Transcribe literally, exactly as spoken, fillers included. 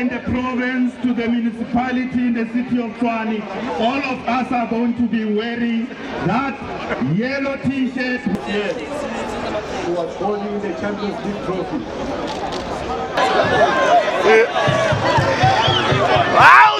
in the province to the municipality in the city of Tshwane, all of us are going to be wearing that yellow t-shirt. Yes. Who was holding the Champions League trophy. Wow!